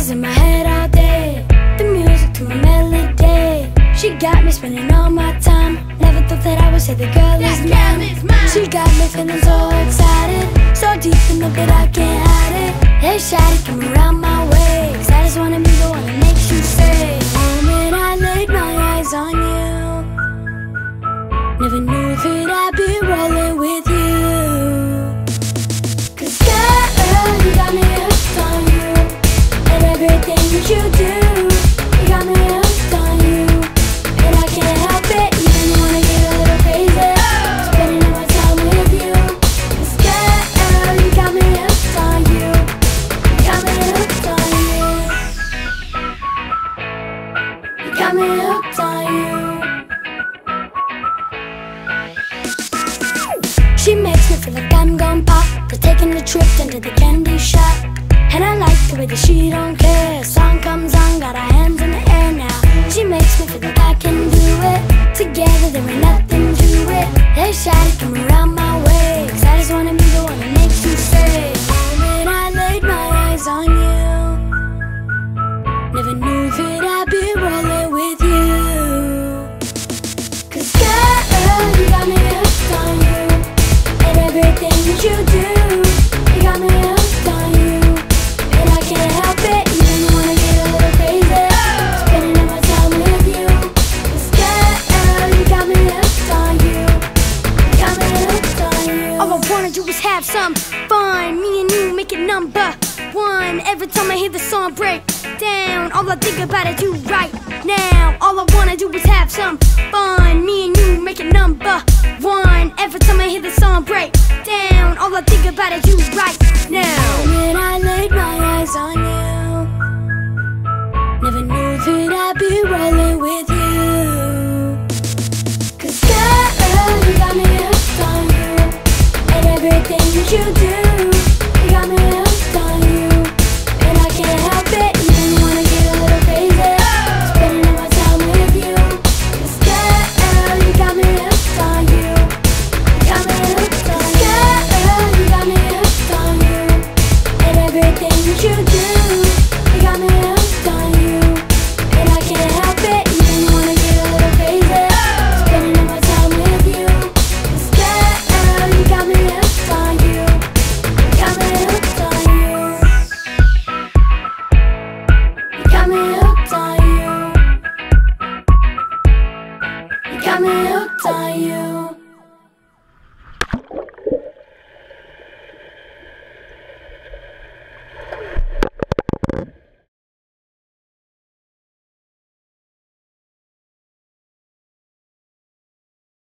voices in my head all day, the music to my melody. She got me spending all my time. Never thought that I would say the girl is mine. She got me feeling so excited, so deep in love that I can't hide it. Hey shawty, come around my way, 'cause I just wanna be the one that makes you say, the moment I laid my eyes on you, never knew that I'd be rolling with you. 'Cause girl, you got me hooked on you, and everything that you do, you got me hooked on you, and I can't help it, even when I get a little crazy, spending all my time with you. 'Cause girl, you got me hooked on you, you got me hooked on you, you got me hooked on you. She makes me feel like I'm gon' pop, for taking a trip into the candy shop. And I like the way that she don't care. Song comes on, got our hands in the air now. She makes me feel like I can do it. Together there ain't nothing to it. Hey shawty, come around my way, 'cause I just wanna be the one that makes you say, the moment I laid my eyes on you, never knew that I'd be rolling with you. 'Cause girl, you got me hooked on you, and everything that you do, you got me hooked on you, and I can't help it, even when I get a little crazy, spending all my time with you. 'Cause girl, you got me hooked on you, you got me hooked on you. All I wanna do is have some fun, me and you make it number one. Every time I hear the song break down, all I think about is you right now. All I wanna do is have some fun, me and you make it number one. Every time I hear the song break down, all I think about is you right now. When I laid my eyes on you, never knew that I'd be rolling with you. 'Cause girl, you got me hooked on you, and everything that you do, you got me hooked